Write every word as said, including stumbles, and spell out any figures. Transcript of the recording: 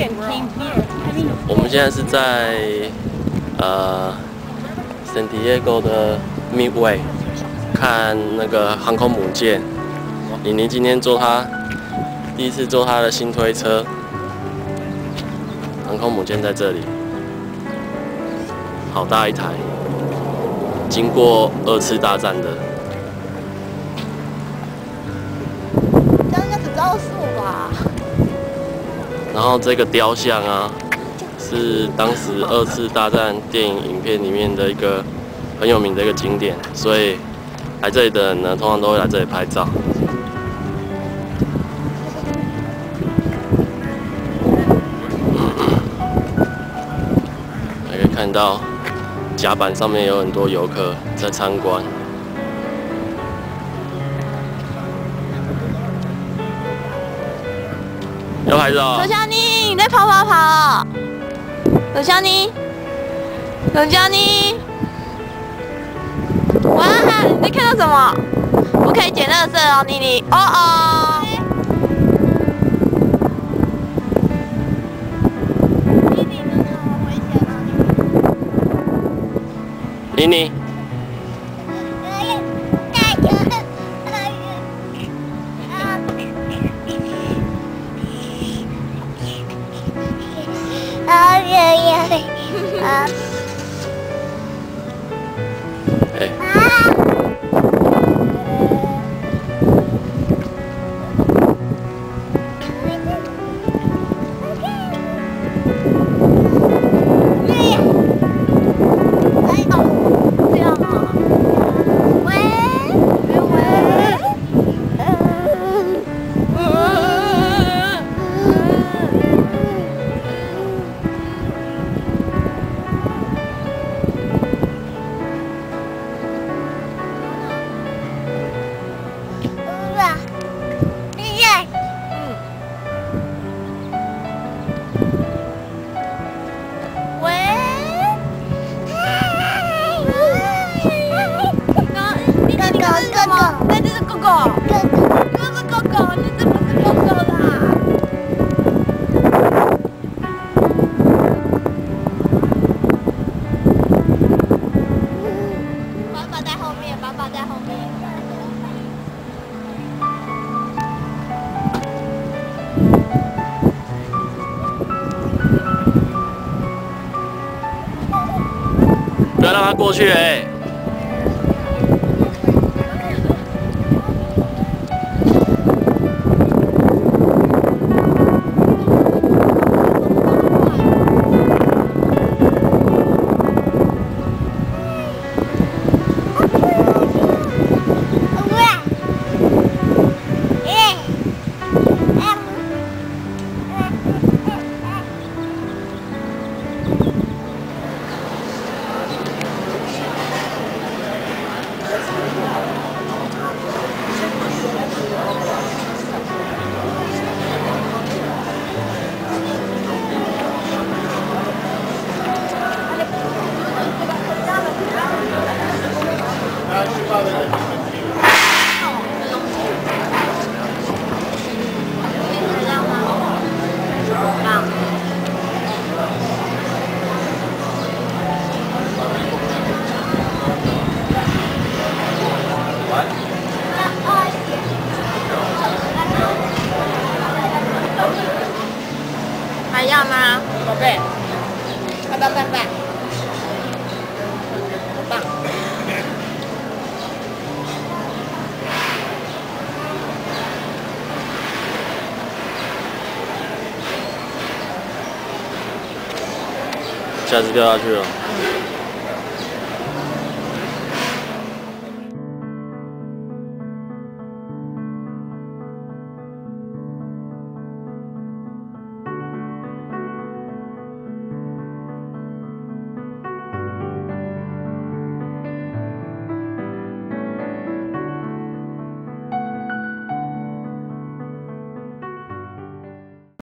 我们现在是在呃 San Diego 的 Midway 看那个航空母舰。妮妮今天坐她第一次坐她的新推车，航空母舰在这里，好大一台，经过二次大战的。 然后这个雕像啊，是当时二次大战电影影片里面的一个很有名的一个景点，所以来这里的人呢，通常都会来这里拍照。还可以看到甲板上面有很多游客在参观。 要拍照。 刘佳妮，你在跑跑跑。刘佳妮，刘佳妮，哇，你在看到什么？不可以捡垃圾哦，妮妮。哦哦。妮妮，真的好危险哦！ 妮妮。 啊！ 哎。不要让他过去哎、欸！ 还要吗，宝贝？要不要拌饭？好棒！ 下次掉下去了。